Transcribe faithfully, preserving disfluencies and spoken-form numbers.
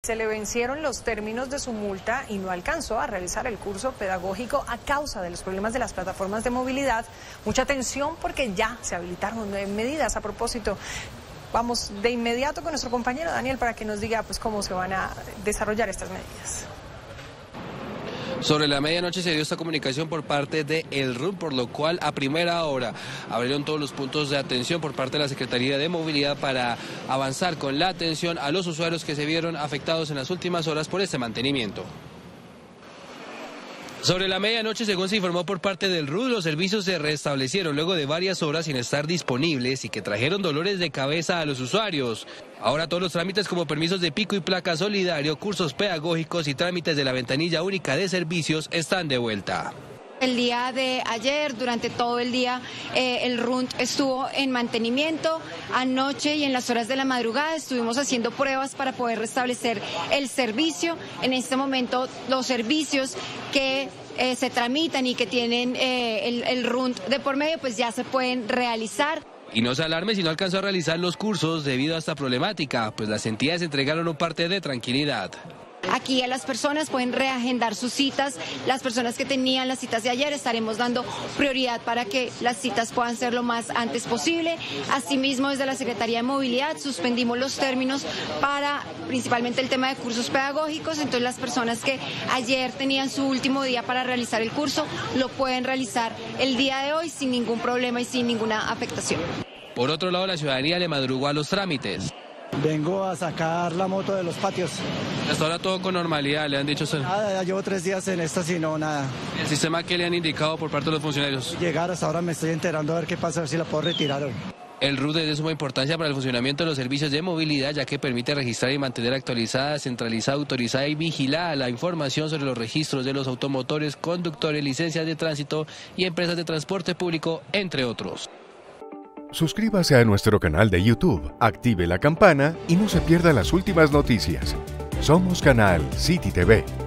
Se le vencieron los términos de su multa y no alcanzó a realizar el curso pedagógico a causa de los problemas de las plataformas de movilidad. Mucha atención porque ya se habilitaron medidas a propósito. Vamos de inmediato con nuestro compañero Daniel para que nos diga pues cómo se van a desarrollar estas medidas. Sobre la medianoche se dio esta comunicación por parte de El R U M, por lo cual a primera hora abrieron todos los puntos de atención por parte de la Secretaría de Movilidad para avanzar con la atención a los usuarios que se vieron afectados en las últimas horas por este mantenimiento. Sobre la medianoche, según se informó por parte del R U D, los servicios se restablecieron luego de varias horas sin estar disponibles y que trajeron dolores de cabeza a los usuarios. Ahora todos los trámites como permisos de pico y placa solidario, cursos pedagógicos y trámites de la ventanilla única de servicios están de vuelta. El día de ayer, durante todo el día, eh, el R U N T estuvo en mantenimiento. Anoche y en las horas de la madrugada estuvimos haciendo pruebas para poder restablecer el servicio. En este momento, los servicios que eh, se tramitan y que tienen eh, el, el R U N T de por medio, pues ya se pueden realizar. Y no se alarme si no alcanzó a realizar los cursos debido a esta problemática, pues las entidades entregaron un parte de tranquilidad. Aquí a las personas pueden reagendar sus citas. Las personas que tenían las citas de ayer estaremos dando prioridad para que las citas puedan ser lo más antes posible. Asimismo, desde la Secretaría de Movilidad suspendimos los términos para principalmente el tema de cursos pedagógicos. Entonces las personas que ayer tenían su último día para realizar el curso lo pueden realizar el día de hoy sin ningún problema y sin ninguna afectación. Por otro lado, la ciudadanía le madrugó a los trámites. Vengo a sacar la moto de los patios. Hasta ahora todo con normalidad, le han dicho usted. Nada, ya llevo tres días en esta, si no, nada. ¿El sistema que le han indicado por parte de los funcionarios? Llegar hasta ahora me estoy enterando a ver qué pasa, a ver si la puedo retirar hoy. El R U D es de suma importancia para el funcionamiento de los servicios de movilidad, ya que permite registrar y mantener actualizada, centralizada, autorizada y vigilada la información sobre los registros de los automotores, conductores, licencias de tránsito y empresas de transporte público, entre otros. Suscríbase a nuestro canal de YouTube, active la campana y no se pierda las últimas noticias. Somos Canal City T V.